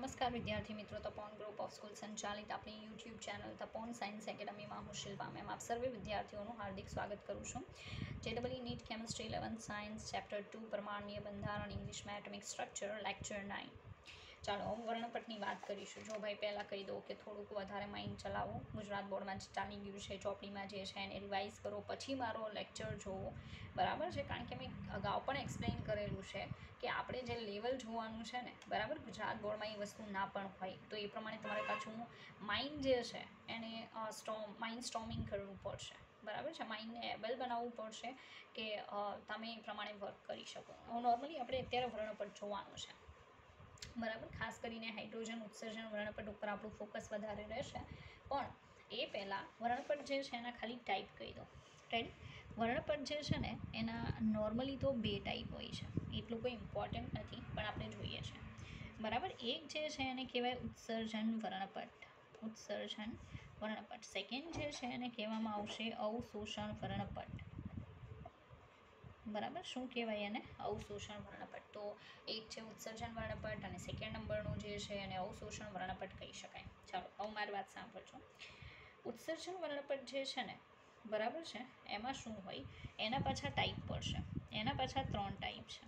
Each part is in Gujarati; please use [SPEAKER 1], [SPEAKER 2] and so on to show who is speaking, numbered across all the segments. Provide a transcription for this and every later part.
[SPEAKER 1] નમસ્કાર વિદ્યાર્થી મિત્રો, તપોન ગ્રુપ ઓફ સ્કૂલ સંચાલિત આપણી યુટ્યુબ ચેનલ તપોન સાયન્સ એકેડમીમાં હું શિલ્પા મેમ આપ સર્વે વિદ્યાર્થીઓનું હાર્દિક સ્વાગત કરું છું. JEE NEET chemistry 11th science chapter 2 પરમાણ્વીય બંધારણ ઇંગ્લિશમાં એટમિક સ્ટ્રક્ચર લેક્ચર 9. ચાલો હું વર્ણપટની વાત કરીશું. જો ભાઈ પહેલાં કહી દઉં કે થોડુંક વધારે માઇન્ડ ચલાવો. ગુજરાત બોર્ડમાં જ ચાલી ગયું છે, ચોપડીમાં જે છે એને રિવાઇઝ કરો, પછી મારો લેક્ચર જોવો, બરાબર છે. કારણ કે મેં અગાઉ પણ એક્સપ્લેન કરેલું છે કે આપણે જે લેવલ જોવાનું છે ને, બરાબર, ગુજરાત બોર્ડમાં એ વસ્તુ ના પણ હોય તો એ પ્રમાણે તમારે પાછું માઇન્ડ જે છે એને માઇન્ડ સ્ટોમિંગ કરવું પડશે, બરાબર છે. માઇન્ડને એબલ બનાવવું પડશે કે તમે એ પ્રમાણે વર્ક કરી શકો. નોર્મલી આપણે અત્યારે વર્ણપટ જોવાનું છે, બરાબર. ખાસ કરીને હાઇડ્રોજન ઉત્સર્જન વર્ણપટ ઉપર આપણું ફોકસ વધારે રહેશે. પણ એ પહેલાં વર્ણપટ જે છે એના ખાલી ટાઈપ કહી દો. રાઈટ. વર્ણપટ જે છે ને એના નોર્મલી તો 2 ટાઈપ હોય છે, એટલું કોઈ ઇમ્પોર્ટન્ટ નથી પણ આપણે જોઈએ છે, બરાબર. એક જે છે એને કહેવાય ઉત્સર્જન વર્ણપટ, ઉત્સર્જન વર્ણપટ. સેકન્ડ જે છે એને કહેવામાં આવશે અવશોષણ વર્ણપટ, બરાબર. શું કહેવાય એને? અવશોષણ વર્ણપટ. તો એક છે ઉત્સર્જન વર્ણપટ અને સેકન્ડ નંબરનું જે છે એને અવશોષણ વર્ણપટ કહી શકાય. ચાલો હવે મારી વાત સાંભળજો. ઉત્સર્જન વર્ણપટ જે છે ને, બરાબર છે, એમાં શું હોય, એના પાછા ટાઈપ પડશે. એના પાછા 3 ટાઈપ છે,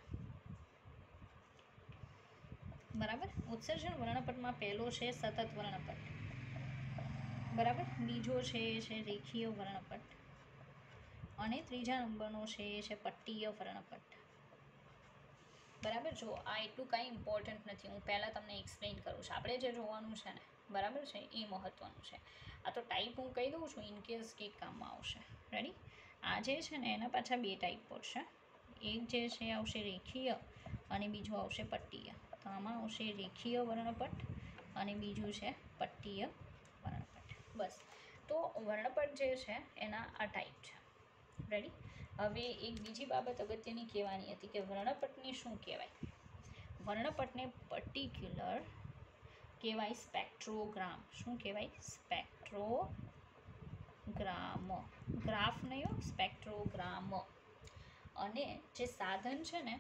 [SPEAKER 1] બરાબર. ઉત્સર્જન વર્ણપટમાં પહેલો છે સતત વર્ણપટ, બરાબર. બીજો છે એ છે રેખીય વર્ણપટ અને ત્રીજા નંબરનો છે એ છે પટ્ટીય વર્ણપટ, બરાબર. જો આ એટલું કાંઈ ઇમ્પોર્ટન્ટ નથી, હું પહેલાં તમને એક્સપ્લેન કરું છું. આપણે જે જોવાનું છે ને, બરાબર છે, એ મહત્ત્વનું છે. આ તો ટાઈપ હું કહી દઉં છું ઇનકેસ કંઈક કામમાં આવશે. રેડી. આ જે છે ને એના પાછા 2 ટાઈપ પડશે. એક જે છે આવશે રેખીય અને બીજું આવશે પટ્ટીય. તો આમાં આવશે રેખીય વર્ણપટ અને બીજું છે પટ્ટીય વર્ણપટ. બસ. તો વર્ણપટ જે છે એના આ ટાઈપ છે. રેડી. હવે એક બીજી બાબત અગત્યની કહેવાની હતી કે વર્ણપટને શું કહેવાય. વર્ણપટને પર્ટિક્યુલર કહેવાય સ્પેક્ટ્રોગ્રામ. શું કહેવાય? સ્પેક્ટ્રોગ્રામ. ગ્રાફ નહીં હો, સ્પેક્ટ્રોગ્રામ. અને જે સાધન છે ને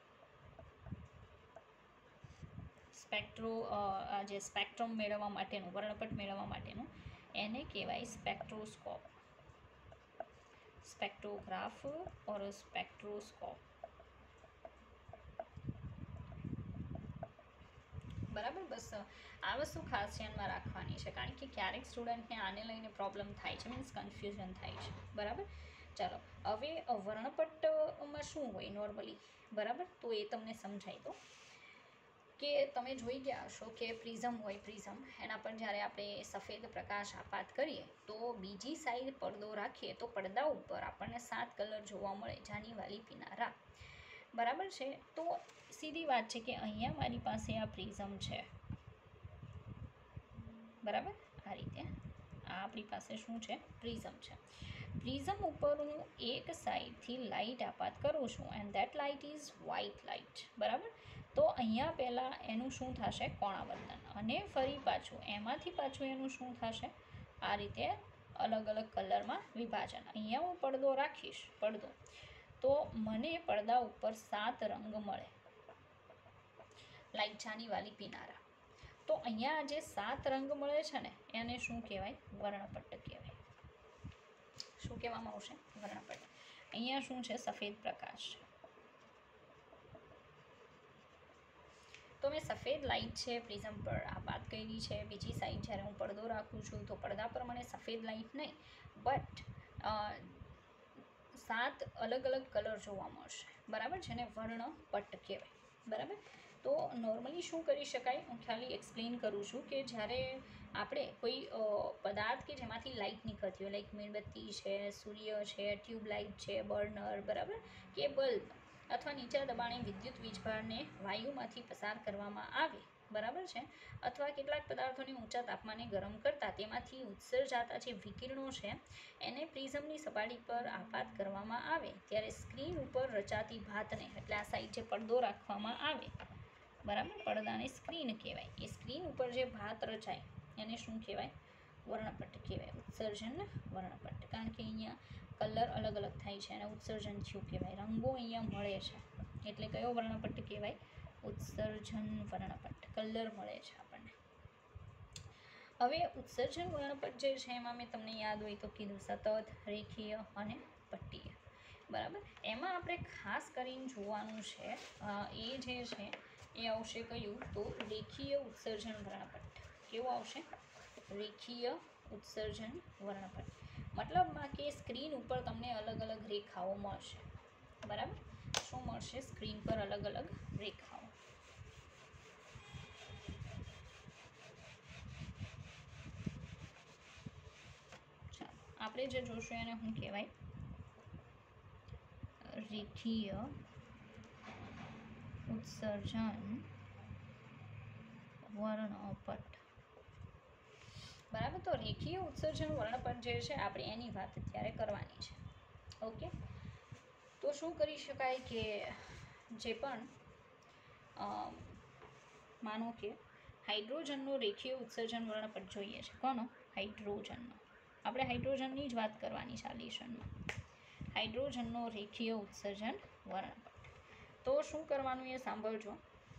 [SPEAKER 1] જે સ્પેક્ટ્રમ મેળવવા માટેનું, વર્ણપટ મેળવવા માટેનું, એને કહેવાય સ્પેક્ટ્રોસ્કોપ. સ્પેક્ટ્રોગ્રાફ ઓર સ્પેક્ટ્રોસ્કોપ, બરાબર. બસ આ વસ્તુ ખાસ ધ્યાનમાં રાખવાની છે કારણ કે ક્યારેક સ્ટુડન્ટને આને લઈને પ્રોબ્લેમ થાય છે, મીન્સ કન્ફ્યુઝન થાય છે, બરાબર. ચાલો હવે વર્ણપટમાં શું હોય નોર્મલી, બરાબર, તો એ તમને સમજાવી દો કે તમે જોઈ ગયા હશો કે પ્રિઝમ હોય, પ્રિઝમ એના પર જ્યારે આપણે સફેદ પ્રકાશ આપાત કરીએ તો બીજી સાઈડ પડદો રાખીએ તો પડદા ઉપર આપણને 7 કલર જોવા મળે, જાની વાલી પીનારા, બરાબર છે. તો સીધી વાત છે કે અહીંયા મારી પાસે આ પ્રિઝમ છે, બરાબર. આ રીતે આ આપણી પાસે શું છે? પ્રિઝમ છે. પ્રિઝમ ઉપર હું એક સાઈડથી લાઇટ આપાત કરું છું and that light is white light, બરાબર. તો અહીંયા પહેલાં એનું શું થશે? કોણાવર્તન. અને ફરી પાછું એમાંથી પાછું એનું શું થશે? આ રીતે અલગ અલગ કલરમાં વિભાજન. અહીંયા હું પડદો રાખીશ, પડદો, તો મને પડદા ઉપર 7 રંગ મળે, લાઈક જાની વાલી પીનારા. તો અહીંયા જે 7 રંગ મળે છે ને એને શું કહેવાય? વર્ણપટ કહેવાય. શું કહેવામાં આવશે? વર્ણપટ. અહીંયા શું છે? સફેદ પ્રકાશ છે. તો મેં સફેદ લાઇટ છે પ્રિઝમ પર આપાત કરી છે. બીજી સાઈડ જ્યારે હું પડદો રાખું છું તો પડદા પર મને સફેદ લાઇટ નહીં બટ 7 અલગ અલગ કલર જોવા મળશે, બરાબર, જેને વર્ણપટ કહેવાય, બરાબર. તો નોર્મલી શું કરી શકાય, હું ખાલી એક્સપ્લેન કરું છું કે જ્યારે આપણે કોઈ પદાર્થ કે જેમાંથી લાઇટ નીકળતી હોય, લાઈક મીણબત્તી છે, સૂર્ય છે, ટ્યુબલાઇટ છે, બર્નર, બરાબર, કે બલ્બ અથવા નીચા દબાણે વિદ્યુત વીજભારને વાયુમાંથી પસાર કરવામાં આવે, બરાબર છે, અથવા કેટલાક પદાર્થોને ઊંચા તાપમાને ગરમ કરતા તેમાંથી ઉત્સર્જાતા જે વિકિરણો છે એને પ્રિઝમની સપાટી પર આપાત કરવામાં આવે ત્યારે સ્ક્રીન ઉપર રચાતી ભાતને, એટલે આ સાઈડ જે પડદો રાખવામાં આવે, બરાબર, પડદાને સ્ક્રીન કહેવાય. એ સ્ક્રીન ઉપર જે ભાત રચાય એને શું કહેવાય? વર્ણપટ કહેવાય. ઉત્સર્જન વર્ણપટ. કારણ કે અહીંયા કલર અલગ અલગ થાય છે અને ઉત્સર્જન થયું કહેવાય, રંગો અહીંયા મળે છે, એટલે કયો વર્ણપટ કહેવાય? ઉત્સર્જન વર્ણપટ કલર મળે છે આપણને. હવે ઉત્સર્જન વર્ણપટ જે છે એમાં મેં તમને યાદ હોય તો કીધું સતત, રેખીય અને પટ્ટીય. બરાબર, એમાં આપણે ખાસ કરીને જોવાનું છે એ જે છે એ આવશે કયું તો રેખીય ઉત્સર્જન વર્ણપટ. કેવું આવશે? રેખીય ઉત્સર્જન વર્ણપટ. મતલબમાં કે સ્ક્રીન ઉપર તમને અલગ અલગ રેખાઓ મળશે. બરાબર, શું મળશે? સ્ક્રીન પર અલગ અલગ રેખાઓ. ચાલો આપણે જે જોશું એને શું કહેવાય? રેખીય ઉત્સર્જન વર્ણપટ. બરાબર, તો રેખીય ઉત્સર્જન વર્ણપટ જે છે આપણે એની વાત અત્યારે કરવાની છે. ઓકે, તો શું કરી શકાય કે જે પણ માનો કે હાઇડ્રોજનનો રેખીય ઉત્સર્જન વર્ણપટ જોઈએ છે. કોનો? હાઇડ્રોજનનો. આપણે હાઇડ્રોજનની જ વાત કરવાની છે આ લેશનમાં. હાઇડ્રોજનનો રેખીય ઉત્સર્જન વર્ણપટ. તો શું કરવાનું એ સાંભળજો.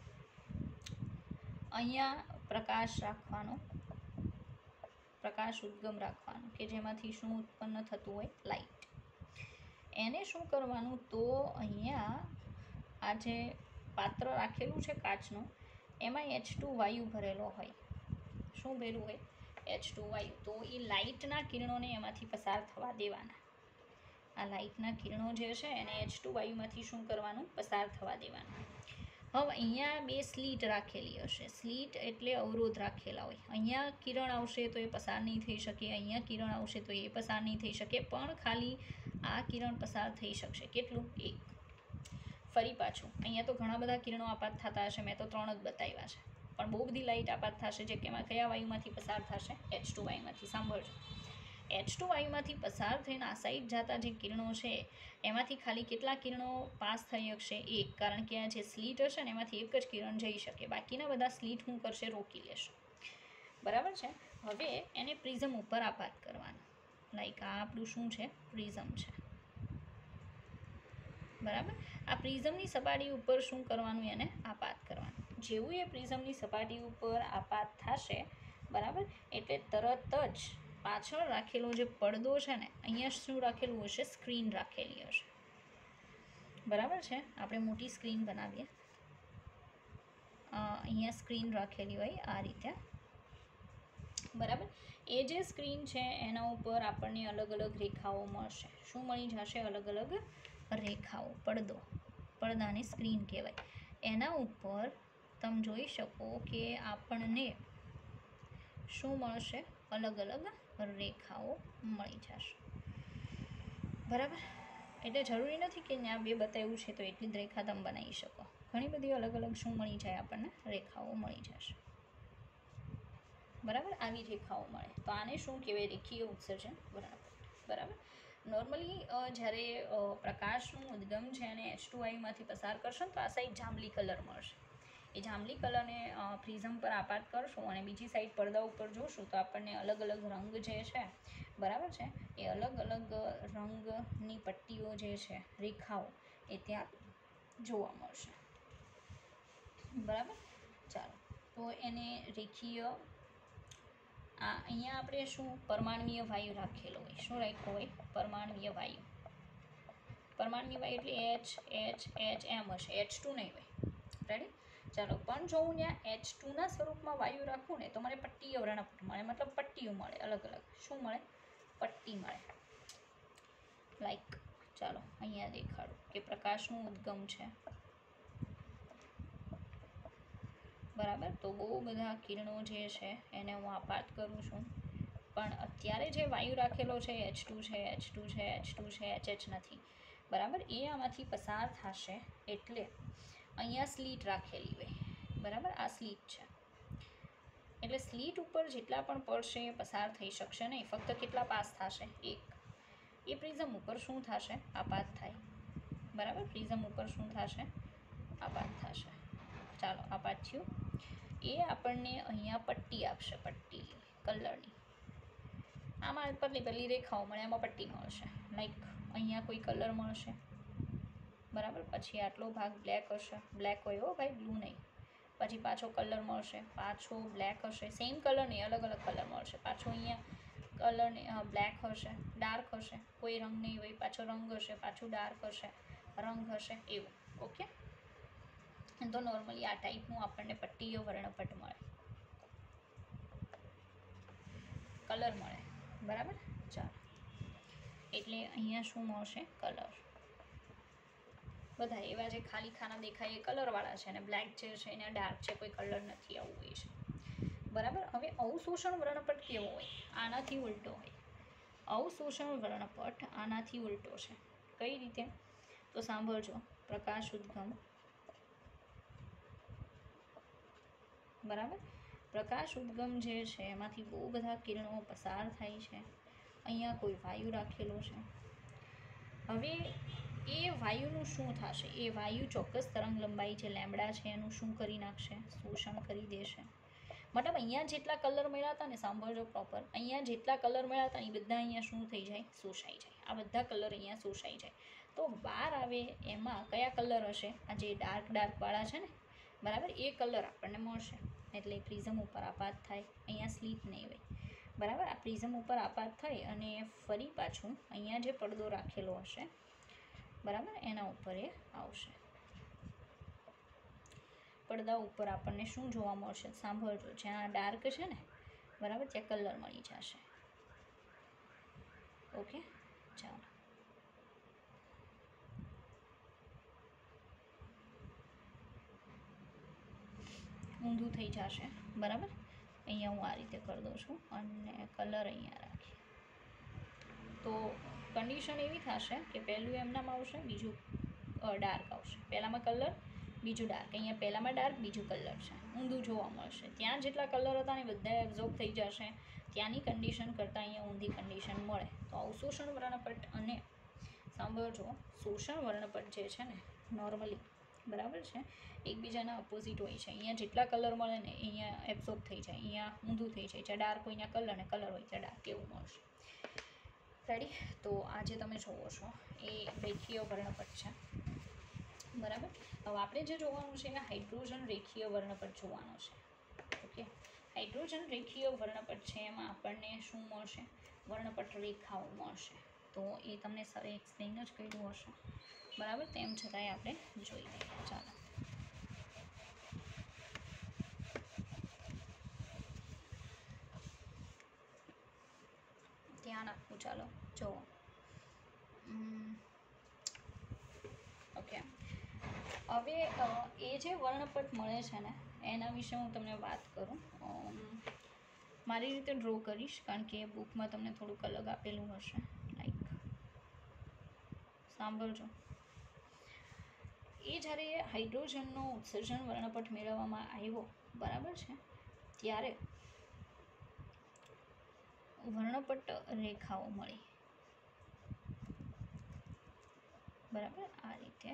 [SPEAKER 1] અહીંયા પ્રકાશ રાખવાનો, પ્રકાશ ઉદ્ગમ રાખવાનો કે જેમાંથી શું ઉત્પન્ન થતું હોય? લાઇટ. એને શું કરવાનું તો અહીંયા આ જે પાત્ર રાખેલું છે કાચનું એમાં H2 વાયુ ભરેલો હોય. શું ભરેલું હોય? H2 વાયુ. તો એ લાઇટના કિરણોને એમાંથી પસાર થવા દેવાના. આ લાઇટના કિરણો જે છે એને H2 વાયુમાંથી શું કરવાનું? પસાર થવા દેવાના. હવે અહીંયા બે સ્લીટ રાખેલી હશે. સ્લીટ એટલે અવરોધ રાખેલા હોય. અહીંયા કિરણ આવશે તો એ પસાર નહીં થઈ શકે, અહીંયા કિરણ આવશે તો એ પસાર નહીં થઈ શકે, પણ ખાલી આ કિરણ પસાર થઈ શકશે. કેટલું? એક. ફરી પાછું અહીંયા તો ઘણા બધા કિરણો આપાત થતા હશે, મેં તો 3 જ બતાવ્યા છે, પણ બહુ બધી લાઇટ આપાત થશે જે કયા વાયુમાંથી પસાર થશે? H2 વાયુમાંથી. સાંભળજો, H2 વાયુમાંથી પસાર થઈને આ સાઈડ જતા જે કિરણો છે એમાંથી ખાલી કેટલા કિરણો પાસ થઈ શકશે? એક. કારણ કે આ જે સ્લીટ હશે ને એમાંથી એક જ કિરણ જઈ શકે, બાકીના બધા સ્લીટ શું કરશે? રોકી લેશે. બરાબર છે. હવે એને પ્રિઝમ ઉપર આપાત કરવાનો. લાઈક આ આપણું શું છે? પ્રિઝમ છે. બરાબર, આ પ્રિઝમની સપાટી ઉપર શું કરવાનું? એને આપાત કરવાનું. જેવું એ પ્રિઝમની સપાટી ઉપર આપાત થશે, બરાબર, એટલે તરત જ પાછળ રાખેલો જે પડદો છે ને અહીંયા શું રાખેલું હશે? સ્ક્રીન રાખેલી હશે. બરાબર છે, આપણે મોટી સ્ક્રીન બનાવીએ. અહીંયા સ્ક્રીન રાખેલી હોય આ રીતે. બરાબર, એ જે સ્ક્રીન છે એના ઉપર આપણને અલગ અલગ રેખાઓ મળશે. શું મળી જશે? અલગ અલગ રેખાઓ. પડદો, પડદાની સ્ક્રીન કહેવાય. એના ઉપર તમે જોઈ શકો કે આપણને શું મળશે? અલગ અલગ રેખાઓ મળી જશે. બરાબર, એટલે જરૂરી નથી કે ત્યાં 2 બતાવ્યું છે તો એટલી જ રેખા તમે બનાવી શકો. ઘણી બધી અલગ અલગ શું મળી જાય આપણને? રેખાઓ મળી જશે. બરાબર, આવી રેખાઓ મળે તો આને શું કહેવાય? રેખીય ઉત્સર્જન વર્ણપટ. બરાબર, નોર્મલી જ્યારે પ્રકાશનું ઉદ્ગમ છે અને H2 વાયુમાંથી પસાર કરશો ને તો આ સાઈડ જાંબલી કલર મળશે. એ જાંબલી કલરને પ્રિઝમ પર આપાત કરશું અને બીજી સાઈડ પડદા ઉપર જોશું તો આપણને અલગ અલગ રંગ જે છે, બરાબર છે, એ અલગ અલગ રંગની પટ્ટીઓ જે છે, રેખાઓ, એ ત્યાં જોવા મળશે. બરાબર, ચાલો તો એને રેખીય. અહીંયા આપણે શું? પરમાણ્વીય વાયુ રાખેલો હોય. શું રાખ્યો હોય? પરમાણ્વીય વાયુ. પરમાણ્વીય વાયુ એટલે H એમ હશે, H2 નહીં હોય. રેડી? ચાલો, પણ જો હું ત્યાં H2ના સ્વરૂપમાં વાયુ રાખું ને તો મને પટ્ટીય વર્ણપટ મળે. મતલબ પટ્ટીઓ મળે અલગ અલગ. શું મળે? પટ્ટી મળે. લાઈક ચાલો અહીંયા દેખાડું કે પ્રકાશનું ઉદ્ગમ છે. બરાબર, તો બહુ બધા કિરણો જે છે એને હું આપાત કરું છું, પણ અત્યારે જે વાયુ રાખેલો છે H2 છે, H2 છે, H2 છે, HH નથી. બરાબર, એ આમાંથી પસાર થશે એટલે અહીંયા સ્લીટ રાખેલી હોય. બરાબર, આ સ્લીટ છે એટલે સ્લીટ ઉપર જેટલા પણ પડશે એ પસાર થઈ શકશે નહીં. ફક્ત કેટલા પાસ થશે? એક. એ પ્રિઝમ ઉપર શું થશે? આપાત થાય. બરાબર, પ્રિઝમ ઉપર શું થશે? આપાત થશે. ચાલો, આપાત થયું. એ આપણને અહીંયા પટ્ટી આપશે. પટ્ટી કલરની. આમાં પહેલી રેખાઓ મળે, એમાં પટ્ટી મળશે. લાઈક અહીંયા કોઈ કલર મળશે. બરાબર. પછી આટલો ભાગ બ્લેક હશે, બ્લેક હોય હો ભાઈ, બ્લુ નહીં. પછી પાછો કલર મળશે, પાછો બ્લેક હશે, સેમ કલર નહીં, અલગ અલગ કલર મળશે. પાછો અહીંયા કલર બ્લેક હશે, ડાર્ક હશે, કોઈ રંગ નહીં હોય, પાછો રંગ હશે, પાછું ડાર્ક હશે, રંગ હશે, એવું. ઓકે. તો નોર્મલી આ ટાઈપનું આપણને પટ્ટીય વર્ણપટ મળે, કલર મળે. બરાબર. ચાલો, એટલે અહીંયા શું મળશે? કલર. બધા એવા જે ખાલી ખાના દેખાય એ કલરવાળા છે, અને બ્લેક જે છે એને ડાર્ક છે, કોઈ કલર નથી, આવું હોય છે. બરાબર. હવે અવશોષણ વર્ણપટ કેવો હોય? આનાથી ઉલટો હોય. અવશોષણ વર્ણપટ આનાથી ઉલટો છે. કઈ રીતે? તો સાંભળજો. પ્રકાશ ઉદ્ગમ. બરાબર. પ્રકાશ ઉદ્ગમ જે છે એમાંથી બહુ બધા કિરણો પસાર થાય છે. અહીંયા કોઈ વાયુ રાખેલો છે. હવે એ વાયુનું શું થશે? એ વાયુ ચોક્કસ તરંગ લંબાઈ જે લેમ્બડા છે એનું શું કરી નાખશે? શોષણ કરી દેશે. મતલબ અહીંયા જેટલા કલર મળ્યા હતા ને, સાંભળજો પ્રોપર, અહીંયા જેટલા કલર મળ્યા હતા એ બધા અહીંયા શું થઈ જાય? શોષાઈ જાય. આ બધા કલર અહીંયા શોષાઈ જાય. તો બહાર આવે એમાં કયા કલર હશે? આ જે ડાર્ક વાળા છે ને, બરાબર, એ કલર આપણને મળશે. એટલે પ્રિઝમ ઉપર આપાત થાય, અહીંયા સ્લીટ નહીં હોય. બરાબર. આ પ્રિઝમ ઉપર આપાત થઈ અને ફરી પાછું અહીંયા જે પડદો રાખેલો હશે, બરાબર, એના ઉપર એ આવશે. પડદા ઉપર આપણને શું જોવા મળશે? સાંભળજો. જ્યાં ડાર્ક છે ને, બરાબર, ત્યાં કલર મળી જશે. ઓકે. ચાલો, ઊંધું થઈ જશે. બરાબર. અહીંયા હું આ રીતે કરી દઉં છું અને કલર અહીંયા રાખીએ. તો કન્ડિશન એવી થશે કે પહેલું એમનામ આવશે, બીજું ડાર્ક આવશે. પહેલામાં કલર, બીજું ડાર્ક. અહીંયા પહેલામાં ડાર્ક, બીજું કલર છે. ઊંધું જોવા મળશે. ત્યાં જેટલા કલર હતા ને બધા એબ્ઝોર્બ થઈ જશે. ત્યાંની કન્ડિશન કરતાં અહીંયા ઊંધી કન્ડિશન મળે. તો અવશોષણ વર્ણપટ અને સાંભળજો, શોષણ વર્ણપટ જે છે ને, નોર્મલી, બરાબર છે, એકબીજાના અપોઝિટ હોય છે. અહીંયા જેટલા કલર મળે ને અહીંયા એબ્ઝોર્બ થઈ જાય, અહીંયા ઊંધું થઈ જાય. જ્યાં ડાર્ક હોય ત્યાં કલર, ને કલર હોય ત્યાં ડાર્ક, એવું મળશે. રેડી? તો આજે તમે જોવો છો એ રેખીય વર્ણપટ છે. બરાબર. હવે આપણે જે જોવાનું છે એ હાઇડ્રોજન રેખીય વર્ણપટ જોવાનો છે. ઓકે. હાઇડ્રોજન રેખીય વર્ણપટ છે એમાં આપણને શું મળશે? વર્ણપટ રેખાઓ મળશે. તો એ તમને સર એક્સપ્લેન જ કર્યું હશે. બરાબર. તેમ છતાંય આપણે જોઈ લઈએ. ચાલો, ધ્યાન આપવું. ચાલો જુઓ. ઓકે. હવે એ જે વર્ણપટ મળે છે ને એના વિશે હું તમને વાત કરું. મારી રીતે ડ્રો કરીશ, કારણ કે બુકમાં તમને થોડુંક અલગ આપેલું હશે. લાઈક, સાંભળજો. એ જ્યારે હાઇડ્રોજનનો ઉત્સર્જન વર્ણપટ મેળવવામાં આવ્યો, બરાબર છે, ત્યારે વર્ણપટ રેખાઓ મળી. બરાબર. આ રીતે.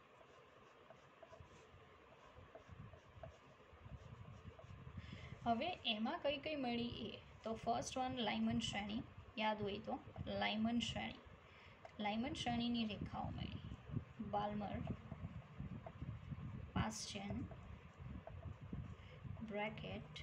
[SPEAKER 1] હવે એમાં કઈ કઈ મળી? એ તો ફર્સ્ટ વન લાઇમન શ્રેણી. યાદ હોય તો લાઇમન શ્રેણી. લાઇમન શ્રેણીની રેખાઓ મળી. બાલ્મર, પાસ્ચેન, બ્રેકેટ,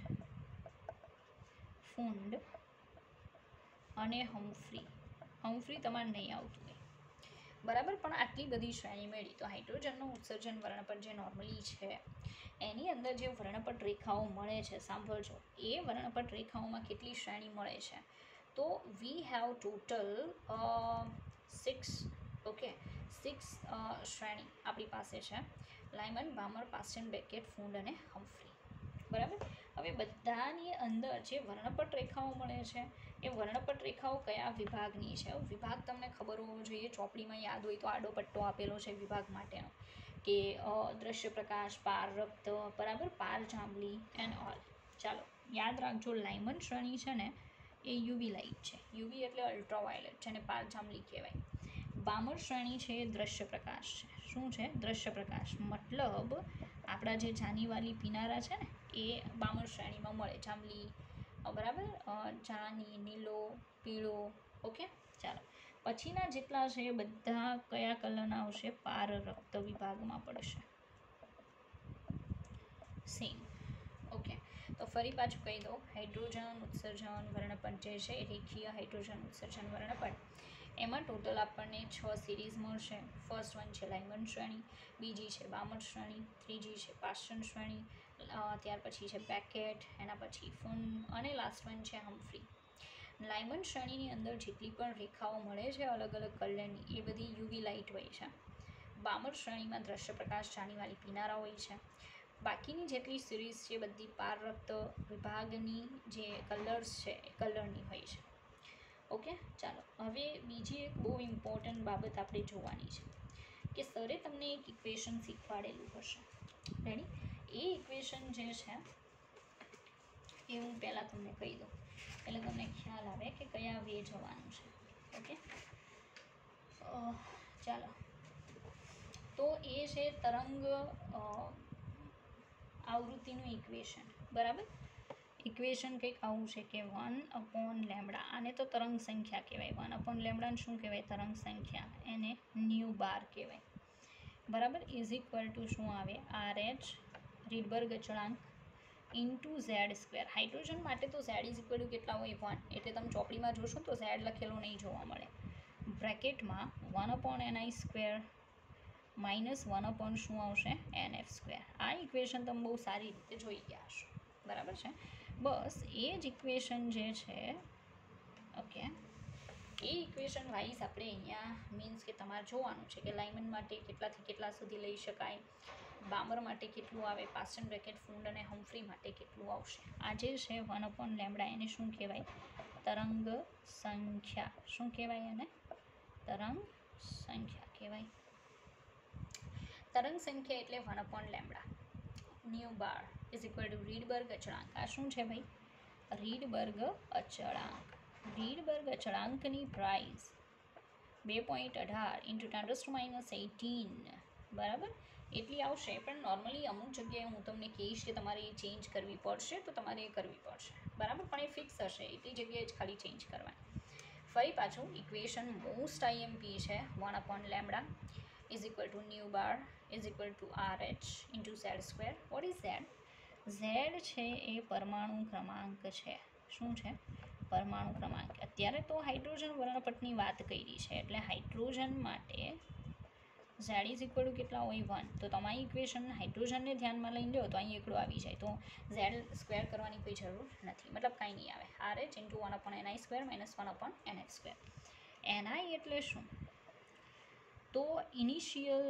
[SPEAKER 1] ફુંડ અને હમ્ફ્રી. હમ્ફ્રી તમારે નહીં આવતું હોય, બરાબર, પણ આટલી બધી શ્રેણી મળી. તો હાઇડ્રોજનનું ઉત્સર્જન વર્ણપટ જે નોર્મલી છે એની અંદર જે વર્ણપટ રેખાઓ મળે છે, સાંભળજો, એ વર્ણપટ રેખાઓમાં કેટલી શ્રેણી મળે છે? તો વી હેવ ટોટલ 6. ઓકે, 6 શ્રેણી આપણી પાસે છે. લાઇમન, બાલ્મર, પાસ્ચેન, બેકેટ, ફુંડ અને હમ્ફ્રી. બરાબર. હવે બધાની અંદર જે વર્ણપટ રેખાઓ મળે છે એ વર્ણપટ રેખાઓ કયા વિભાગની છે? વિભાગ તમને ખબર હોવો જોઈએ. ચોપડીમાં યાદ હોય તો આડો પટ્ટો આપેલો છે વિભાગ માટેનો, કે દ્રશ્ય પ્રકાશ, પાર રક્ત, બરાબર, પાર જાંબલી એન્ડ ઓલ. ચાલો યાદ રાખજો. લાઇમન શ્રેણી છે ને એ યુવી લાઇટ છે. યુવી એટલે અલ્ટ્રાવાયોલેટ, જેને પાર જાંબલી કહેવાય. બાલ્મર શ્રેણી છે એ દ્રશ્ય પ્રકાશ છે. શું છે? દ્રશ્ય પ્રકાશ. મતલબ આપણા જે જાનીવાલી પીનારા છે ને એ બાલ્મર શ્રેણીમાં મળે. જાંબલી, બરાબર, જાની, નીલો, પીળો. ઓકે. ચાલો, પછીના જેટલા છે એ બધા કયા કલરના આવશે? પાર રક્ત વિભાગમાં પડશે. સેમ. ઓકે, તો ફરી પાછું કહી દઉં, હાઇડ્રોજન ઉત્સર્જન વર્ણપટ જે છે એ રેખીય હાઇડ્રોજન ઉત્સર્જન વર્ણપટ, એમાં ટોટલ આપણને 6 સિરીઝ મળશે. ફર્સ્ટ વન છે લાઇમન શ્રેણી, બીજી છે બામર શ્રેણી, ત્રીજી છે પાસ્ટન શ્રેણી, ત્યાર પછી છે બેકેટ, એના પછી ફુન અને લાસ્ટ વન છે હમ્ફ્રી. લાઇમન શ્રેણીની અંદર જેટલી પણ રેખાઓ મળે છે અલગ અલગ કલરની, એ બધી યુવી લાઇટ હોય છે. બામર શ્રેણીમાં દ્રશ્ય પ્રકાશ જાણીવાળી પીનારા હોય છે. બાકીની જેટલી સિરીઝ છે બધી પાર રક્ત વિભાગની જે કલર્સ છે એ કલરની હોય છે. ઓકે, ચાલો હવે બીજી એક બહુ ઇમ્પોર્ટન્ટ બાબત આપણે જોવાની છે કે સરે તમને એક ઇક્વેશન શીખવાડેલું હશે. રેડી? એ ઇક્વેશન જે છે એ હું પહેલાં તમને કહી દઉં, એટલે તમને ખ્યાલ આવે કે કયા વે જવાનું છે. ઓકે, ચાલો, તો એ છે તરંગ આવૃત્તિનું ઇક્વેશન. બરાબર? ઇક્વેશન કંઈક આવું છે કે 1/λ, આને તો તરંગ સંખ્યા કહેવાય. 1/λ શું કહેવાય? તરંગ સંખ્યા, એને ન્યૂ બાર કહેવાય. બરાબર? ઇઝ ઇક્વલ ટુ શું આવે? RH રીડબર્ગ અચળાંક ઇન્ટુ ઝેડ સ્ક્વેર. હાઇડ્રોજન માટે તો ઝેડ ઇઝ ઇક્વલ ટુ કેટલા હોય? 1. એટલે તમે ચોપડીમાં જોશો તો ઝેડ લખેલો નહીં જોવા મળે. બ્રેકેટમાં 1/ni સ્ક્વેર માઇનસ 1/ શું આવશે? NF square. આ ઇક્વેશન તમે બહુ સારી રીતે જોઈ ગયા હશો. બરાબર છે? બસ એ જ ઇક્વેશન જે છે, ઓકે, એ ઇક્વેશન વાઇઝ આપણે અહીંયા મીન્સ કે તમારે જોવાનું છે કે લાઇમન માટે કેટલાથી કેટલા સુધી લઈ શકાય, બામર માટે કેટલું આવે, પાસ્ટન બ્રેકેટ ફુંડ અને હમ્ફ્રી માટે કેટલું આવશે. આ જે છે 1/λ એને શું કહેવાય? તરંગ સંખ્યા. શું કહેવાય એને? તરંગ સંખ્યા કહેવાય. તરંગ સંખ્યા એટલે 1/λ. Nu bar is equal to Rydberg અચળાંક. આ શું છે ભાઈ? રીડબર્ગ અચળાંક. રીડબર્ગ અચળાંકની પ્રાઇસ 2.18 ઇન્ટુ 10⁻18, બરાબર, એટલી આવશે. પણ નોર્મલી અમુક જગ્યાએ હું તમને કહીશ કે તમારે એ ચેન્જ કરવી પડશે, તો તમારે એ કરવી પડશે. બરાબર? પણ એ ફિક્સ હશે, એટલી જગ્યાએ જ ખાલી ચેન્જ કરવાની. ફરી પાછું ઇક્વેશન મોસ્ટ આઈએમપી છે. 1/λ is equal to nu bar is equal to RH into Z square. What is Z? Z છે એ પરમાણુ ક્રમાંક છે. શું છે? પરમાણુ ક્રમાંક. અત્યારે તો હાઇડ્રોજન વર્ણપટની વાત કરી છે, એટલે હાઇડ્રોજન માટે ઝેડ ઇઝ ઇક્વલ ટુ કેટલા હોય? 1. તો તમારી ઇક્વેશન હાઇડ્રોજનને ધ્યાનમાં લઈને લો તો અહીં એકડો આવી જાય, તો ઝેડ સ્ક્વેર કરવાની કોઈ જરૂર નથી, મતલબ કાંઈ નહીં આવે. RH into 1/ni square minus 1/nf square. ni એટલે શું? તો ઇનિશિયલ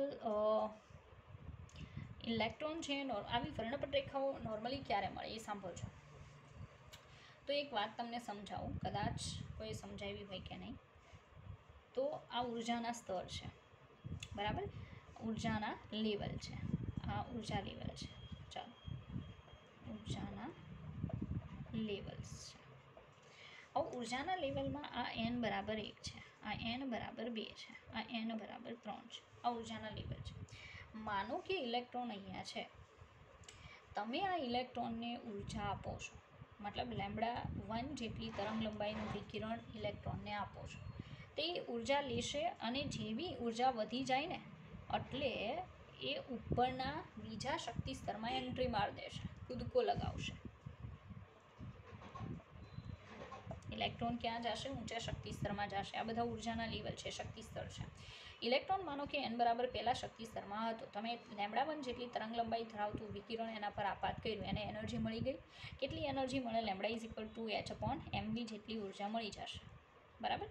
[SPEAKER 1] ઇલેક્ટ્રોન છે. આવી વર્ણપટ રેખાઓ નોર્મલી ક્યારે મળે એ સાંભળજો. તો એક વાત તમને સમજાવું, કદાચ કોઈ સમજાવી હોય કે નહીં. તો આ ઉર્જાના સ્તર છે. બરાબર? ઉર્જાના લેવલ છે. આ ઉર્જા લેવલ છે. ચાલો, ઉર્જાના લેવલ્સ છે. હવે ઉર્જાના લેવલમાં આ n બરાબર 1 છે, આ n બરાબર 2 છે, આ n બરાબર 3 છે. આ ઉર્જાના લેવલ છે. માનો કે ઇલેક્ટ્રોન અહીંયા છે, તમે આ ઇલેક્ટ્રોનને ઉર્જા આપો છો, મતલબ λ1 જેટલી તરંગ લંબાઈનું વિકિરણ ઇલેક્ટ્રોનને આપો છો. તે ઉર્જા લેશે અને જેવી ઉર્જા વધી જાય ને એટલે એ ઉપરના બીજા શક્તિ સ્તરમાં એન્ટ્રી મારી દેશે, કૂદકો લગાવશે. ઇલેક્ટ્રોન ક્યાં જશે? ઊંચા શક્તિ સ્તરમાં જશે. આ બધા ઉર્જાના લેવલ છે, શક્તિ સ્તર છે. ઇલેક્ટ્રોન માનો કે n બરાબર પહેલા શક્તિ સ્તરમાં હતો, તમે λ1 જેટલી તરંગ લંબાઈ ધરાવતું વિકિરણ એના પર આપાત કર્યું, એને એનર્જી મળી ગઈ. કેટલી એનર્જી મળે? λ ઇઝ ઇક્વલ ટુ h/mv જેટલી ઉર્જા મળી જશે. બરાબર?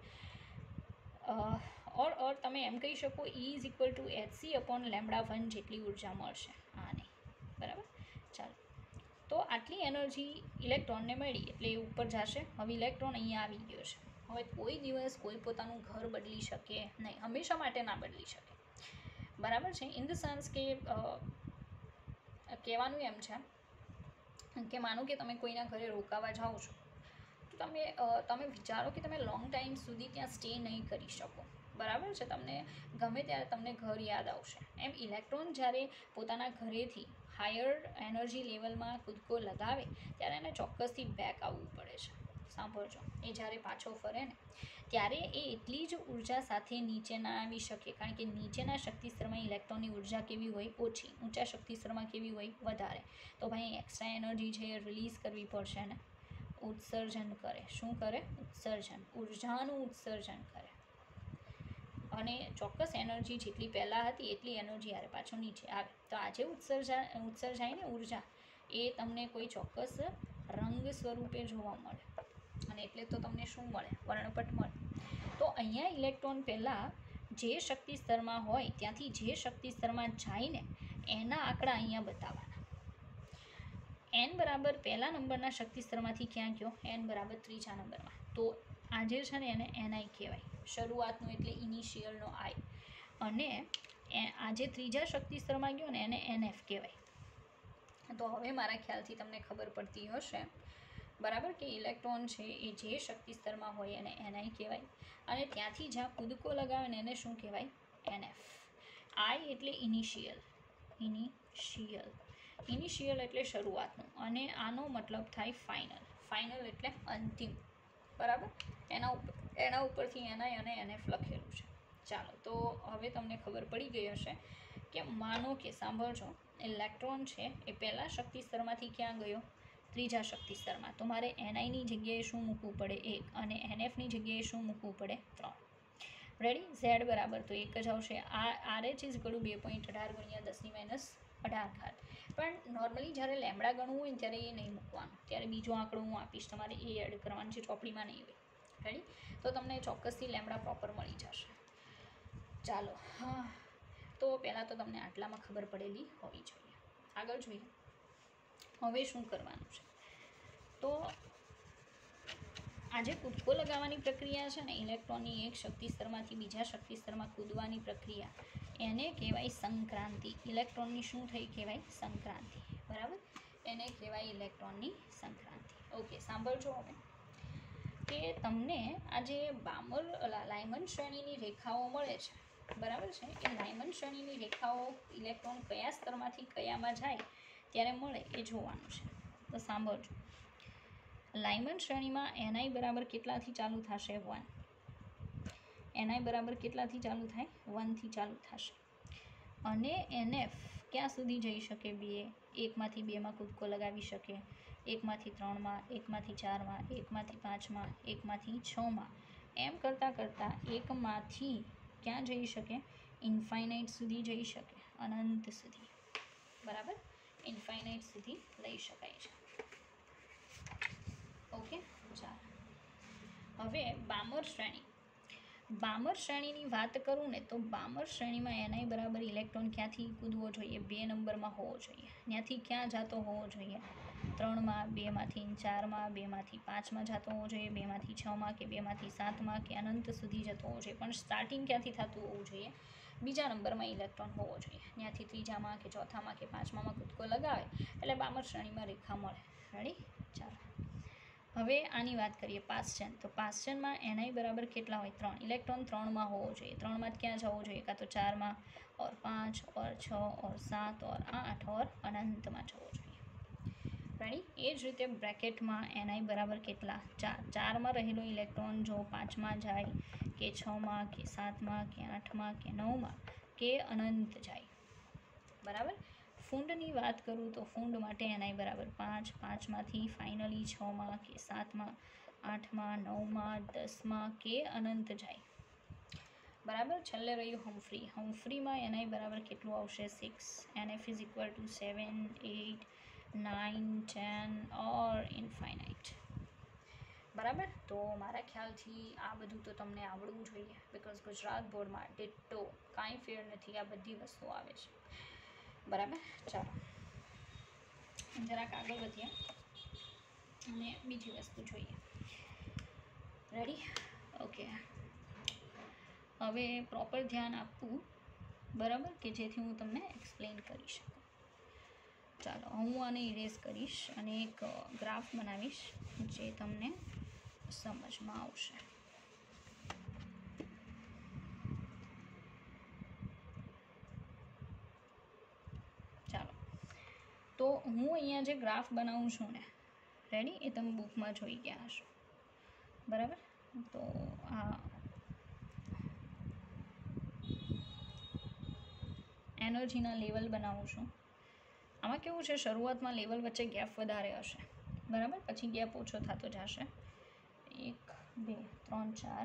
[SPEAKER 1] ઓર તમે એમ કહી શકો E is equal two hc/λ1 જેટલી ઉર્જા મળશે આને. બરાબર? ચાલો, તો આટલી એનર્જી ઇલેક્ટ્રોનને મળી એટલે એ ઉપર જશે. હવે ઇલેક્ટ્રોન અહીંયા આવી ગયો છે. હવે કોઈ દિવસ કોઈ પોતાનું ઘર બદલી શકે નહીં, હંમેશા માટે ના બદલી શકે. બરાબર છે? ઇન ધ સેન્સ કે કહેવાનું એમ છે કે માનો કે તમે કોઈના ઘરે રોકાવા જાઓ છો, તો તમે વિચારો કે તમે લોંગ ટાઈમ સુધી ત્યાં સ્ટે નહીં કરી શકો. બરાબર છે? તમને ગમે ત્યારે તમને ઘર યાદ આવશે. એમ ઇલેક્ટ્રોન જ્યારે પોતાના ઘરેથી હાયર એનર્જી લેવલમાં કૂદકો લગાવે ત્યારે એને ચોક્કસથી બેક આવવું પડે છે. સાંભળજો, એ જ્યારે પાછો ફરે ને ત્યારે એ એટલી જ ઉર્જા સાથે નીચે ના આવી શકે, કારણ કે નીચેના શક્તિ સ્તરમાં ઇલેક્ટ્રોનની ઉર્જા કેવી હોય? ઓછી. ઊંચા શક્તિ સ્તરમાં કેવી હોય? વધારે. તો ભાઈ એક્સ્ટ્રા એનર્જી છે એ રિલીઝ કરવી પડશે ને, ઉત્સર્જન કરે. શું કરે? ઉત્સર્જન, ઉર્જાનું ઉત્સર્જન કરે. અને ચોક્કસ એનર્જી જેટલી પહેલાં હતી એટલી એનર્જી યારે પાછો નીચે આવે. તો આજે ઉત્સર્જાય ને ઉર્જા, એ તમને કોઈ ચોક્કસ રંગ સ્વરૂપે જોવા મળે, અને એટલે તો તમને શું મળે? વર્ણપટ મળે. તો અહીંયા ઇલેક્ટ્રોન પહેલાં જે શક્તિ સ્તરમાં હોય ત્યાંથી જે શક્તિ સ્તરમાં જાય ને એના આંકડા અહીંયા બતાવવાના. n બરાબર પહેલા નંબરના શક્તિ સ્તરમાંથી ક્યાં ગયો? n બરાબર ત્રીજા નંબરમાં. તો આજે છે ને એને ni કહેવાય, શરૂઆતનું એટલે ઇનિશિયલનો i. અને આજે ત્રીજા શક્તિ સ્તરમાં ગયો ને એને nf કહેવાય. તો હવે મારા ખ્યાલથી તમને ખબર પડતી હશે, બરાબર, કે ઇલેક્ટ્રોન છે એ જે શક્તિ સ્તરમાં હોય એને ni કહેવાય, અને ત્યાંથી જ્યાં કૂદકો લગાવે ને એને શું કહેવાય? nf. i એટલે ઇનિશિયલ, ઇનિશિયલ એટલે શરૂઆતનું, અને આનો મતલબ થાય ફાઇનલ. ફાઇનલ એટલે અંતિમ, બરાબર. એના ઉપરથી ni અને nf લખેલું છે. ચાલો, તો હવે તમને ખબર પડી ગઈ હશે કે માનો કે સાંભળજો, ઇલેક્ટ્રોન છે એ પહેલા શક્તિ સ્તરમાંથી ક્યાં ગયો? ત્રીજા શક્તિ સ્તરમાં. તો મારે ni જગ્યાએ શું મૂકવું પડે? 1, અને nfની જગ્યાએ શું મૂકવું પડે? 3. રેડી? z બરાબર તો 1 જ આવશે. RH is equal to 2.18 × 10⁻18. પણ નોર્મલી જ્યારે લેમડા ગણવું હોય ને ત્યારે એ નહીં મૂકવાનું, ત્યારે બીજો આંકડો હું આપીશ, તમારે એ એડ કરવાનું છે, ચોપડીમાં નહીં હોય. રેડી? તો તમને ચોક્કસથી લેમડા પ્રોપર મળી જશે. ચાલો, હા, તો પહેલાં તો તમને આટલામાં ખબર પડેલી હોવી જોઈએ. આગળ જોઈએ હવે શું કરવાનું છે. તો આજે કૂદકો લગાવવાની પ્રક્રિયા છે ને, ઇલેક્ટ્રોનની એક શક્તિ સ્તરમાંથી બીજા શક્તિ સ્તરમાં કૂદવાની પ્રક્રિયા, એને કહેવાય સંક્રાંતિ. ઇલેક્ટ્રોનની શું થઈ કહેવાય? સંક્રાંતિ. બરાબર, એને કહેવાય ઇલેક્ટ્રોનની સંક્રાંતિ. ઓકે, સાંભળજો હવે કે તમને આજે લાયમન શ્રેણીની રેખાઓ મળે છે, બરાબર છે. એ લાયમન શ્રેણીની રેખાઓ ઇલેક્ટ્રોન કયા સ્તરમાંથી કયામાં જાય ત્યારે મળે એ જોવાનું છે. તો સાંભળજો, લાયમન શ્રેણીમાં ni બરાબર કેટલાથી ચાલુ થશે? 1. ni બરાબર કેટલાથી ચાલુ થાય? 1 થી ચાલુ થશે. અને nf ક્યાં સુધી જઈ શકે? 2. 1 માંથી 2 માં કૂદકો લગાવી શકે, 1 માંથી 3 માં, 1 માંથી 4 માં, 1 માંથી 5 માં, 1 માંથી 6 માં, એમ કરતાં કરતાં 1 માંથી ક્યાં જઈ શકે? ઇન્ફાઇનાઇટ સુધી જઈ શકે, અનંત સુધી. બરાબર, ઇન્ફાઇનાઇટ સુધી લઈ શકાય છે. ઓકે, ચાલો. હવે બામર શ્રેણી. બામર શ્રેણીની વાત કરું ને તો બામર શ્રેણીમાં ni બરાબર ઇલેક્ટ્રોન ક્યાંથી કૂદવો જોઈએ? 2 નંબરમાં હોવો જોઈએ. ત્યાંથી ક્યાં જતો હોવો જોઈએ? 3 માં, 2 માંથી 4 માં, 2 માંથી 5 માં જતો હોવો જોઈએ, 2 માંથી 6 માં, કે 2 માંથી 7 માં, કે અનંત સુધી જતો હોવો જોઈએ. પણ સ્ટાર્ટિંગ ક્યાંથી થતું હોવું જોઈએ? બીજા નંબરમાં ઇલેક્ટ્રોન હોવો જોઈએ. ત્યાંથી ત્રીજામાં કે ચોથામાં કે પાંચમામાં કૂદકો લગાવે એટલે બામર શ્રેણીમાં રેખા મળે. રેડી? ચાલો, હવે આની વાત કરીએ પાસ્ચન. તો પાસ્ચનમાં ni બરાબર કેટલા હોય? 3. ઇલેક્ટ્રોન 3 માં હોવો જોઈએ. 3 માં ક્યાં જવો જોઈએ? કાં તો 4 માં, ઓર 5, ઓર 6, ઓર 7, ઓર 8, ઓર અનંતમાં જવો જોઈએ. રેડી? એ જ રીતે બ્રેકેટમાં ni બરાબર કેટલા? 4. 4 માં રહેલો ઇલેક્ટ્રોન જો 5 માં જાય, કે 6 માં, કે 7 માં, કે 8 માં, કે 9 માં, કે અનંત જાય. બરાબર. ફૂંડની વાત કરું તો ફૂંડ માટે ni બરાબર 5. 5 માંથી ફાઇનલી 6 માં, કે 7 માં, 8 માં, 9 માં, 10 માં, કે અનંત જાય. બરાબર. છેલ્લે રહ્યું હમ્ફ્રી. હમ્ફ્રીમાં ni બરાબર કેટલું આવશે? 6. nf is equal to 7, 8, 9, 10 or infinite. બરાબર. તો મારા ખ્યાલથી આ બધું તો તમને આવડવું જોઈએ, બિકોઝ ગુજરાત બોર્ડમાં ડિટ્ટો કાંઈ ફેર નથી, આ બધી વસ્તુઓ આવે છે. બરાબર. ચાલો, જરાક આગળ વધીએ અને બીજી વસ્તુ જોઈએ. રેડી? ઓકે, હવે પ્રોપર ધ્યાન આપવું, બરાબર, કે જેથી હું તમને એક્સપ્લેન કરી શકું. ચાલો, હું આને ઇરેઝ કરીશ અને એક ગ્રાફ બનાવીશ જે તમને સમજમાં આવશે. ચાલો, તો હું અહીંયા જે ગ્રાફ બનાવું છું ને, રેડી, એ તમે બુકમાં જોઈ ગયા હશો. બરાબર. તો આ એનર્જીના લેવલ બનાવું છું. આમાં કેવું છે, શરૂઆતમાં લેવલ વચ્ચે ગેપ વધારે હશે, બરાબર, પછી ગેપ ઓછો થતો જશે. 1 2 3 4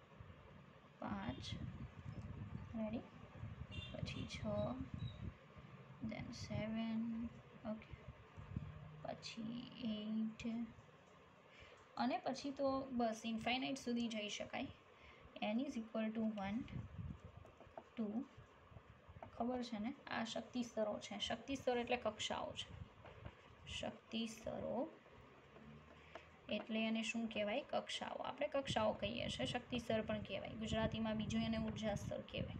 [SPEAKER 1] 5 રેડી, પછી 6 then 7 ઓકે, પછી 8 અને પછી તો બસ ઇન્ફાઇનાઇટ સુધી જઈ શકાય. n = 1 2 ખબર છે ને, આ શક્તિ સ્તરો છે. શક્તિ સ્તર એટલે કક્ષાઓ છે. શક્તિ સ્તરો એટલે એને શું કહેવાય? કક્ષાઓ. આપણે કક્ષાઓ કહીએ છીએ, શક્તિ સ્તર પણ કહેવાય. ગુજરાતીમાં બીજું એને ઉર્જા સ્તર કહેવાય.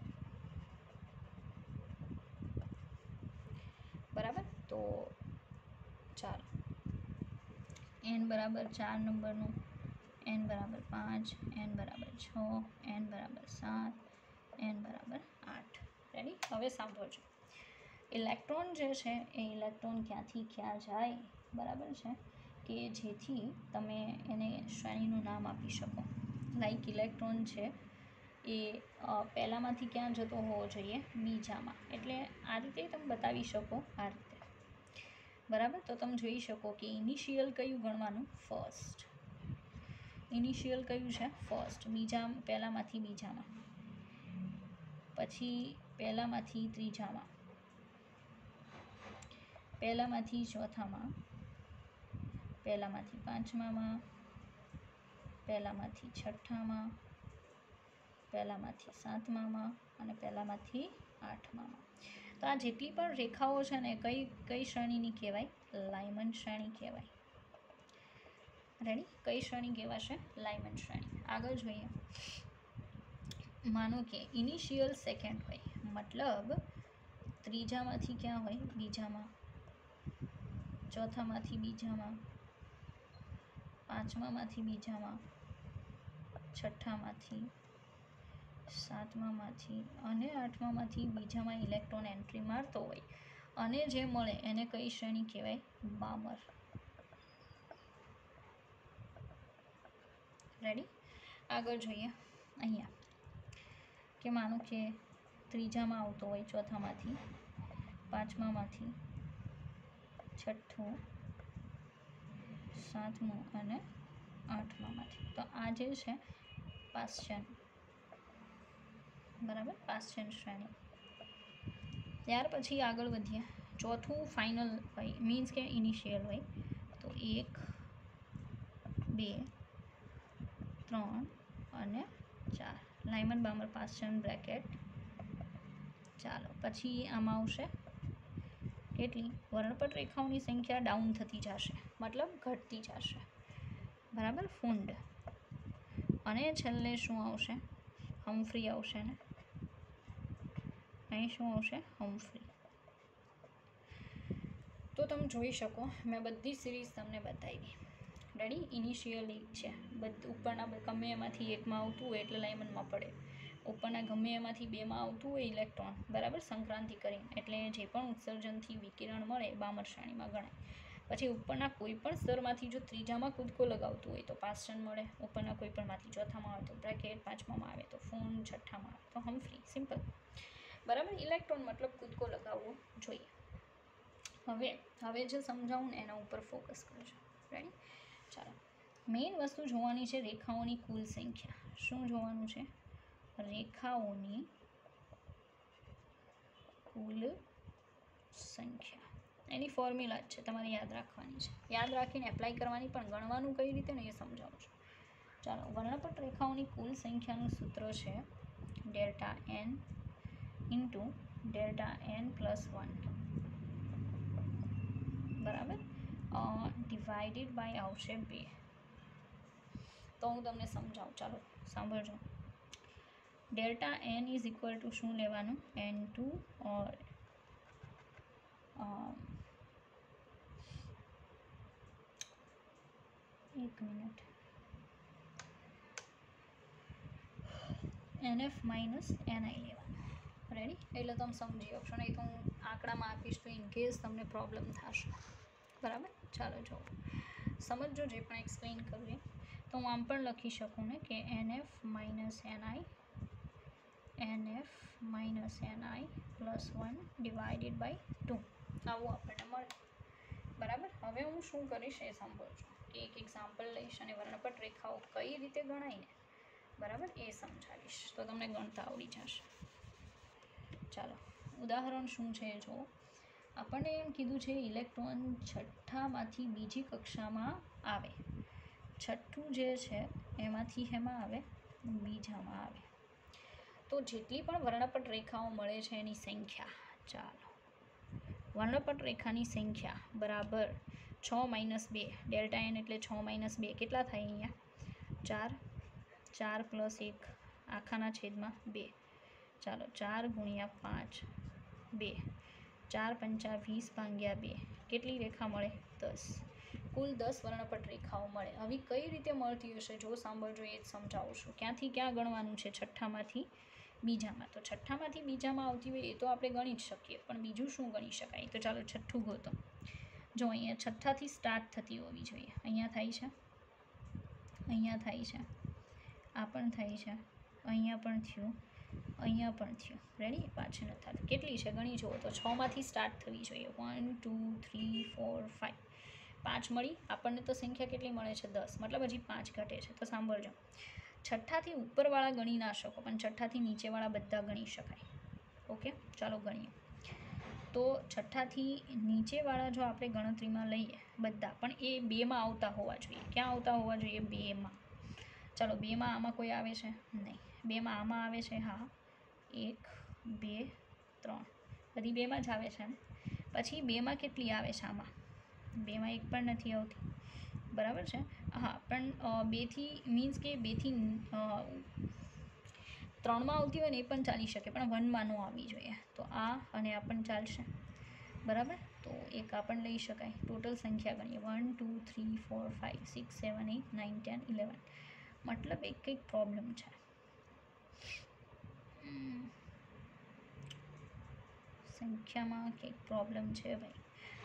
[SPEAKER 1] બરાબર. તો ચાલો, n = 4 નંબરનું, n = 5, n = 6, n = 7, n = 8. Ready. હવે સાંભળજો. ઇલેક્ટ્રોન જે છે એ ઇલેક્ટ્રોન ક્યાંથી ક્યાં જાય, બરાબર છે, કે જેથી તમે એને શ્રેણીનું નામ આપી શકો. લાઈક ઇલેક્ટ્રોન છે એ પહેલાંમાંથી ક્યાં જતો હોવો જોઈએ? બીજામાં. એટલે આ રીતે તમે બતાવી શકો, આ રીતે. બરાબર. તો તમે જોઈ શકો કે ઇનિશિયલ કયું ગણવાનું? ફર્સ્ટ. ઇનિશિયલ કયું છે? ફર્સ્ટ. બીજા, પહેલાંમાંથી બીજામાં, પછી પહેલાંમાંથી ત્રીજામાં, પહેલાંમાંથી ચોથામાં, પહેલાંમાંથી પાંચમામાં, પહેલાંમાંથી છઠ્ઠામાં, પહેલાંમાંથી સાતમામાં અને પહેલાંમાંથી આઠમામાં. તો આ જેટલી પણ રેખાઓ છે ને, કઈ શ્રેણીની કહેવાય? લાયમન શ્રેણી કહેવાય. રેડી. કઈ શ્રેણી કહેવાશે? લાયમન શ્રેણી. આગળ જોઈએ. માનો કે ઇનિશિયલ સેકન્ડ હોય, મતલબ ત્રીજામાંથી ક્યાં હોય? બીજામાં, ચોથામાંથી બીજામાં, પાંચમામાંથી બીજામાં, છઠ્ઠામાંથી, સાતમામાંથી અને આઠમામાંથી બીજામાં ઇલેક્ટ્રોન એન્ટ્રી મારતો હોય અને જે મળે એને કઈ શ્રેણી કહેવાય? બામર. રેડી. આગળ જોઈએ. અહીંયા કે માનો કે ત્રીજામાં આવતો હોય, ચોથામાંથી, પાંચમામાંથી, છઠ્ઠું, સાતમું અને આઠમામાંથી. તો આ જે છે પાશ્ચન, બરાબર, પાશ્ચન શ્રેણી. ત્યાર પછી આગળ વધીએ. ચોથું ફાઇનલ હોય, મીન્સ કે ઇનિશિયલ હોય. તો 1 2 3 અને 4. Lyman Balmer Paschen Brackett. ચાલો, પછી આમાં આવશે કેટલી? વર્ણપટ રેખાઓની સંખ્યા ડાઉન થતી જશે, મતલબ ઘટતી જશે. બરાબર. ફુંડ. અને છેલ્લે શું આવશે? હમ્ફ્રી આવશે ને. અહીં શું આવશે? હમ્ફ્રી. તો તમે જોઈ શકો, મેં બધી સિરીઝ તમને બતાવી. રેડી. ઇનિશિયલ 1 છે, ઉપરના ગમે એમાંથી એકમાં આવતું હોય એટલે લાયમનમાં પડે. ઉપરના ગમે એમાંથી બેમાં આવતું હોય ઇલેક્ટ્રોન, બરાબર, સંક્રાંતિ કરીને, એટલે જે પણ ઉત્સર્જનથી વિકિરણ મળે બામર શ્રેણીમાં ગણાય. પછી ઉપરના કોઈ પણ સ્તરમાંથી જો ત્રીજામાં કૂદકો લગાવતું હોય તો પાશ્ચન મળે. ઉપરના કોઈ પણમાંથી ચોથામાં આવે તો બ્રેકેટ, પાંચમામાં આવે તો ફોન, છઠ્ઠામાં આવે તો હમ્ફ્રી. સિમ્પલ. બરાબર. ઇલેક્ટ્રોન મતલબ કૂદકો લગાવવો જોઈએ. હવે જે સમજાવું ને એના ઉપર ફોકસ કરજો. રેડી. ચાલો, મેઇન વસ્તુ જોવાની છે રેખાઓની કુલ સંખ્યા. શું જોવાનું છે? રેખાઓની કુલ સંખ્યા. એની ફોર્મ્યુલા જ છે, તમારે યાદ રાખવાની છે. યાદ રાખીને એપ્લાય કરવાની, પણ ગણવાનું કઈ રીતે ને એ સમજાવું છું. ચાલો, વર્ણપટ રેખાઓની કુલ સંખ્યાનું સૂત્ર છે ΔN × ΔN + 1, બરાબર, ડિવાઇડેડ બાય આવશે 2. તો હું તમને સમજાવું. ચાલો સાંભળજો. ΔN = શું લેવાનું? N2 ઓર એક મિનિટ, NF - NI લેવાનું. રેડી. એટલે તમે સમજી શકશો, નહીં તો હું આંકડામાં આપીશ તો ઇનકેસ તમને પ્રોબ્લેમ થશે. બરાબર. ચાલો જો સમજો જે પણ એક્સપ્લેન કરવું. તો તો હું આમ પણ લખી શકું ને કે NF minus NI plus 1 divided by 2 આવું આપણને મળે. બરાબર. હવે હું શું કરીશ એ સાંભળજો કે એક એક્ઝામ્પલ લઈશ અને વર્ણપટ રેખાઓ કઈ રીતે ગણાય ને બરાબર એ સમજાવીશ તો તમને ગણતા આવડી જશે. ચાલો ઉદાહરણ શું છે જો આપણને એમ કીધું છે ઇલેક્ટ્રોન છઠ્ઠામાંથી બીજી કક્ષામાં આવે. છઠ્ઠું જે છે એમાંથી એમાં આવે બીજામાં આવે. તો જેટલી પણ વર્ણપટ રેખાઓ મળે છે એની સંખ્યા, ચાલો વર્ણપટ રેખાની સંખ્યા બરાબર 6 - 2 ડેલ્ટા n એટલે 6 - 2 કેટલા થાય અહીંયા 4 4 + 1 આખાના છેદમાં 2. ચાલો 4 × 5 2 4 × 5 = 20 ભાગ્યા 2 કેટલી રેખા મળે 10. કુલ 10 વર્ણપટ રેખાઓ મળે. હવે કઈ રીતે મળતી હશે જો સાંભળજો એ જ સમજાવું છું. ક્યાંથી ક્યાં ગણવાનું છે છઠ્ઠામાંથી બીજામાં. તો છઠ્ઠામાંથી બીજામાં આવતી હોય એ તો આપણે ગણી જ શકીએ પણ બીજું શું ગણી શકાય તો ચાલો છઠ્ઠું ગોતો. જો અહીંયા છઠ્ઠાથી સ્ટાર્ટ થતી હોવી જોઈએ. અહીંયા થાય છે, અહીંયા થાય છે, આ પણ થાય છે, અહીંયા પણ થયું, અહીંયા પણ થયું. રેડી. પાછળ નથી થતું. કેટલી છે ગણી જુઓ તો 6 માંથી સ્ટાર્ટ થવી જોઈએ. 1 2 3 4 5 5 મળી. આપણને તો સંખ્યા કેટલી મળે છે 10 મતલબ હજી 5 ઘટે છે. તો સાંભળજો છઠ્ઠાથી ઉપરવાળા ગણી ના શકો પણ છઠ્ઠાથી નીચેવાળા બધા ગણી શકાય. ઓકે ચાલો ગણીએ. તો છઠ્ઠાથી નીચેવાળા જો આપણે ગણતરીમાં લઈએ બધા પણ એ 2માં આવતા હોવા જોઈએ. ક્યાં આવતા હોવા જોઈએ 2માં. ચાલો 2માં આમાં કોઈ આવે છે નહીં. 2માં આમાં આવે છે હા 1 2 3 બધી 2માં જ આવે છે ને. પછી 2માં કેટલી આવે છે આમાં 2માં એક પણ નથી આવતી બરાબર છે. હા પણ 2થી મીન્સ કે 2થી 3માં આવતી હોય ને એ પણ ચાલી શકે પણ 1માં ન આવવી જોઈએ. તો આ અને આ પણ ચાલશે બરાબર. તો એક આ પણ લઈ શકાય. ટોટલ સંખ્યા ગણીએ 1 2 3 4 5 6 7 8 9 10 11 મતલબ એક કંઈક પ્રોબ્લેમ છે. સંખ્યામાં કંઈક પ્રોબ્લેમ છે ભાઈ.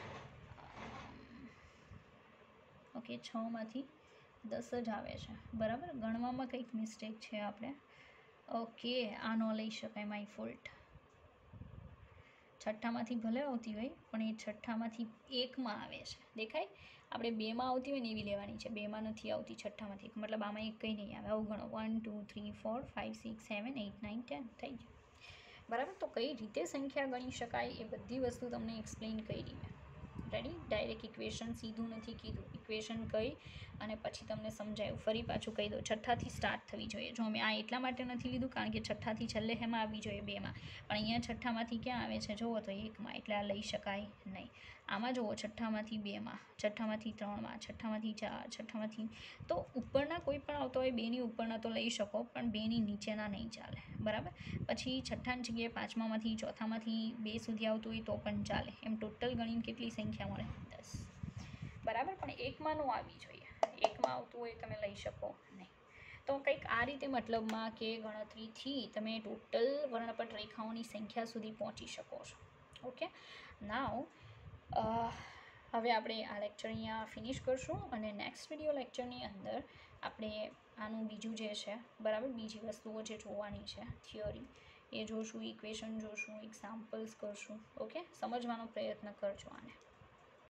[SPEAKER 1] ઓકે 6માંથી 10 જ આવે છે બરાબર. ગણવામાં કંઈક મિસ્ટેક છે આપણે. ઓકે આ ન લઈ શકાય માય ફોલ્ટ. છઠ્ઠામાંથી ભલે આવતી હોય પણ એ છઠ્ઠામાંથી 1માં આવે છે. દેખાય આપણે 2માં આવતી હોય ને એવી લેવાની છે. 2માં નથી આવતી છઠ્ઠામાંથી 1 મતલબ આમાં એક કંઈ નહીં આવે. આવું ગણો 1 2 3 4 5 6 7 8 9 10 થઈ ગયું બરાબર. તો કઈ રીતે સંખ્યા ગણી શકાય એ બધી વસ્તુ તમને એક્સપ્લેન કરી મેં. રેડી. ડાયરેક્ટ ઇક્વેશન સીધું નથી કીધું. ઇક્વેશન કહી અને પછી તમને સમજાયું. ફરી પાછું કહી દો છઠ્ઠાથી સ્ટાર્ટ થવી જોઈએ. જો મેં આ એટલા માટે નથી લીધું કારણ કે છઠ્ઠાથી છેલ્લે એમાં આવી જોઈએ 2માં પણ અહીંયા છઠ્ઠામાંથી ક્યાં આવે છે જુઓ તો 1માં એટલે આ લઈ શકાય નહીં. આમાં જુઓ છઠ્ઠામાંથી 2માં, છઠ્ઠામાંથી 3માં, છઠ્ઠામાંથી 4, છઠ્ઠામાંથી તો ઉપરના કોઈ પણ આવતો હોય 2ની ઉપરના તો લઈ શકો પણ 2ની નીચેના નહીં ચાલે બરાબર. પછી છઠ્ઠાની જગ્યાએ 5મામાંથી ચોથામાંથી 2 સુધી આવતું હોય તો પણ ચાલે. એમ ટોટલ ગણીને કેટલી સંખ્યા મળે 10 બરાબર. પણ 1માં ન આવી જોઈએ. 1માં આવતું હોય તમે લઈ શકો નહીં. તો કંઈક આ રીતે મતલબમાં કે ગણતરીથી તમે ટોટલ વર્ણપટ રેખાઓની સંખ્યા સુધી પહોંચી શકો છો. ઓકે નાવ હવે આપણે આ લેક્ચર અહીંયા ફિનિશ કરશું અને નેક્સ્ટ વિડીયો લેક્ચરની અંદર આપણે આનું બીજું જે છે બરાબર બીજી વસ્તુઓ જે જોવાની છે થિયરી એ જોશું, ઇક્વેશન જોશું, એક્ઝામ્પલ્સ કરશું. ઓકે સમજવાનો પ્રયત્ન કરજો આને.